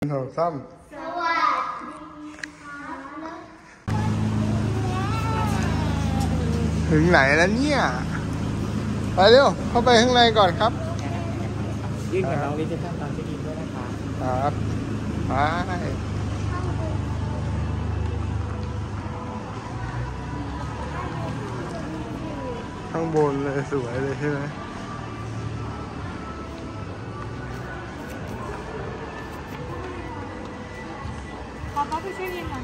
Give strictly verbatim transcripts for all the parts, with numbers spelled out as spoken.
สองซ้ำสวัสดีครับถึงไหนแล้วเนี่ยไปเร็วเข้าไปข้างในก่อนครับยื่นกับน้องวิจิตรตอนที่ดีด้วยนะคะครับไปข้างบนเลยสวยเลยใช่ไหมขอป๊อปไปช่วยยินหน่อย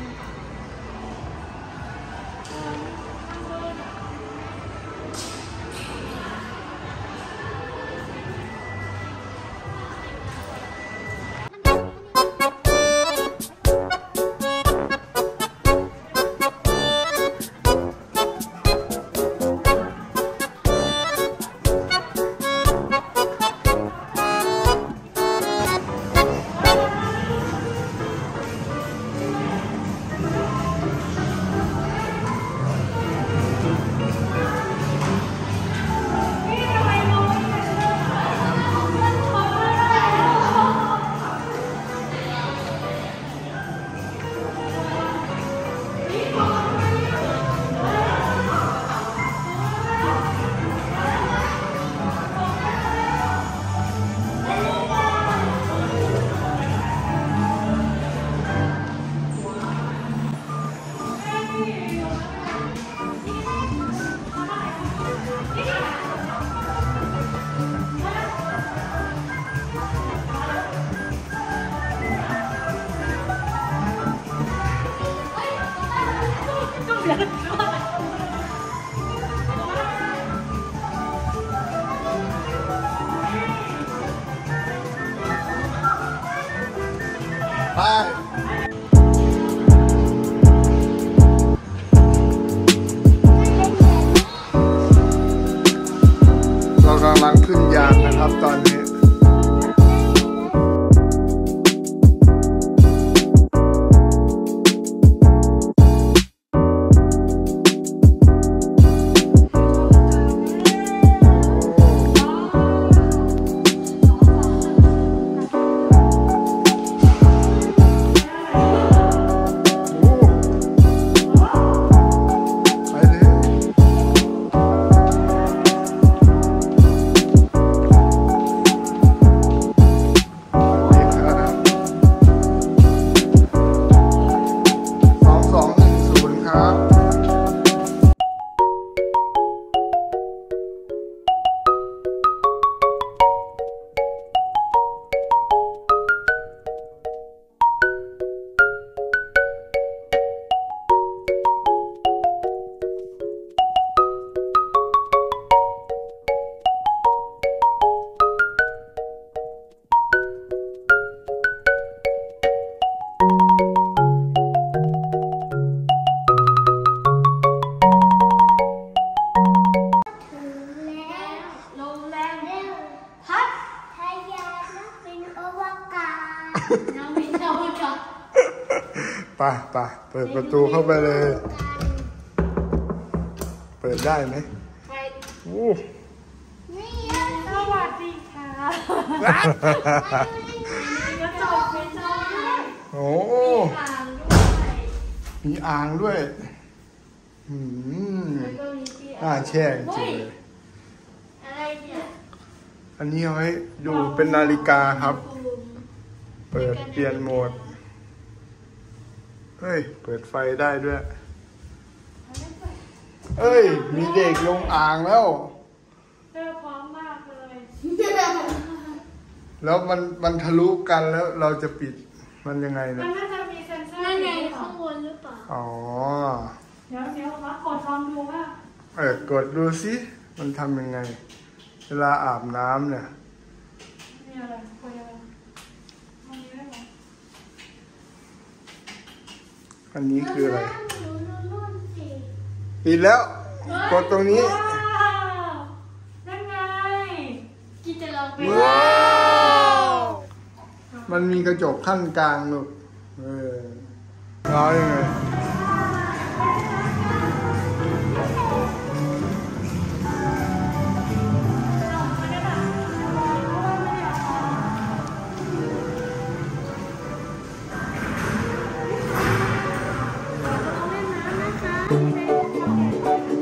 ไปเรากำลังขึ้นยานนะครับตอนนี้ไปไปเปิดประตูเข้าไปเลยเปิดได้ไหมโอ้สวัสดีค่ะกระจกเป็นจอโอ้มีอ่างด้วยอืมน่าแช่จริงเลยอันนี้เอาไว้ดูเป็นนาฬิกาครับเปิดเปลี่ยนโหมดเฮ้ยเปิดไฟได้ด้วยเอ้ยมีเด็กลงอ่างแล้วเจอพร้อมมากเลยแล้วมันมันทะลุกันแล้วเราจะปิดมันยังไงเนี่ยมันน่าจะมีเซ็นเซอร์นั่นไงข้างบนหรือเปล่าอ๋อเดี๋ยวเดี๋ยวมากดลองดูว่าเออกดดูสิมันทำยังไงเวลาอาบน้ำเนี่ยมีอะไรคุยอะไรมันมีได้ไหมอันนี้คืออะไรปิดแล้วกดตรงนี้นั่นไงกินจะลองไปว้าวมันมีกระจกขั้นกลางลูกเออร้อยยังไง อ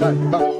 บ้าง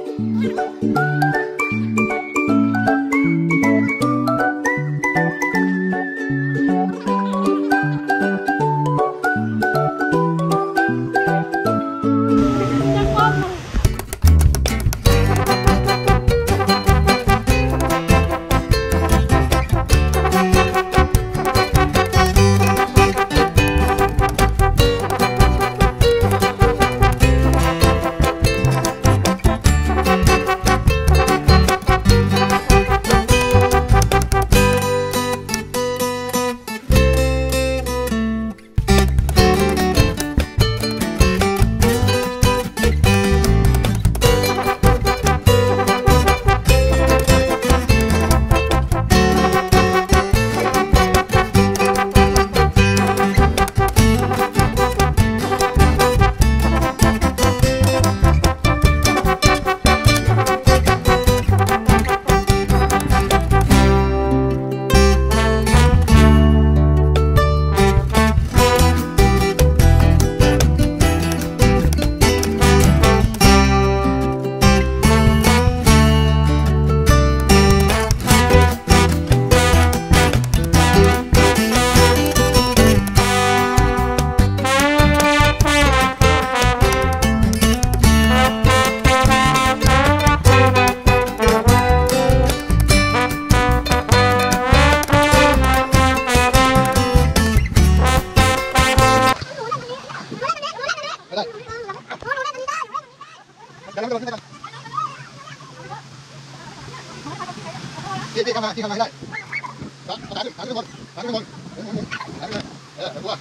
ที่ที่เข้ามาที่เข้ามาได้ครับถามถามทุกคนถามทุกคนถามเลยเออเดี๋ยวกู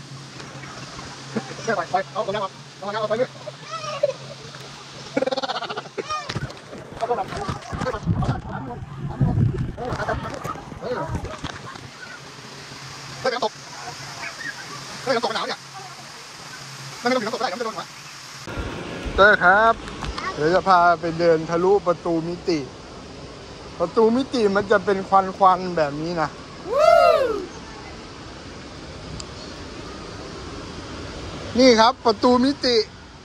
ไปไปเอาตรงนั้นเอาตรงนั้นเอาไปเลยเอาตรงนั้นเออถ้าน้ำตกถ้าน้ำตกหนาวเนี่ยไม่ต้องถึงน้ำตกได้น้ำจะโดนหัวเต้ครับเดี๋ยวจะพาไปเดินทะลุประตูมิติประตูมิติมันจะเป็นควันควันแบบนี้นะนี่ครับประตูมิติ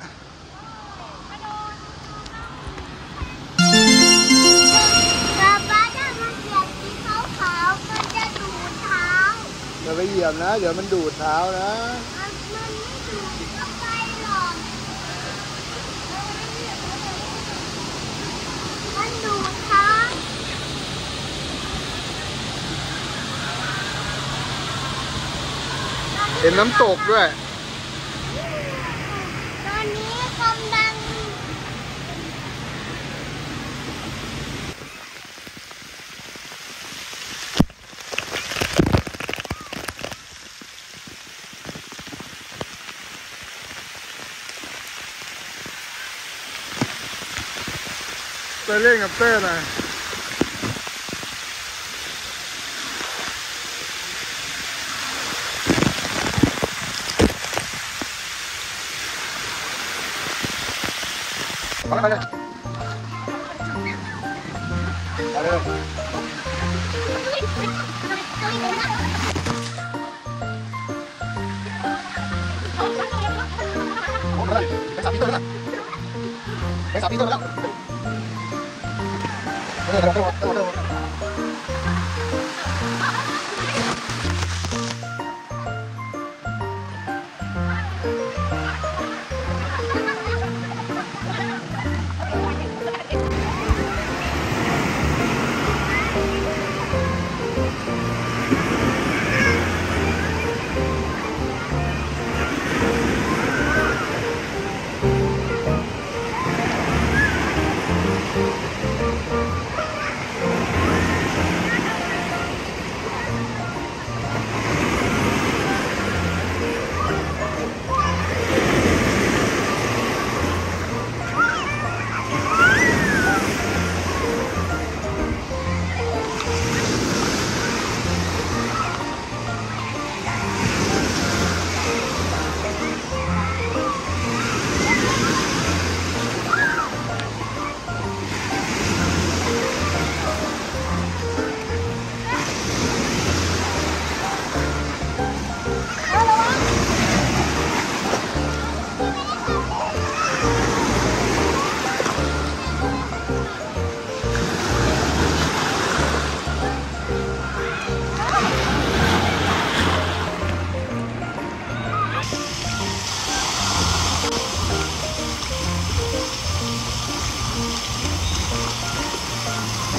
ป๊าป๊าถ้ามันเหยียบที่ขาวๆมันจะดูดเท้าอย่าไปเหยียบนะเดี๋ยวมันดูดเท้านะมันไม่ดูดเข้าไปหรอกมันดูดเท้าเห็นน้ำตกด้วยตอนนี้กำลังไปเล่นกับเต้หน่อยไปเลยไปเลยไปเลยไปสามปีตัวแล้วไปสามปีตัวแล้วเออเดี๋ยวเดี๋ยวเดี๋ยวเดี๋ยว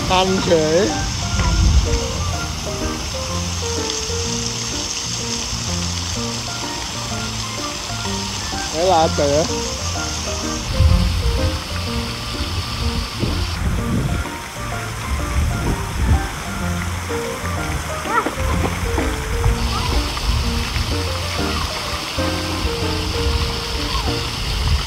ทันเฉยเวลาเต๋อ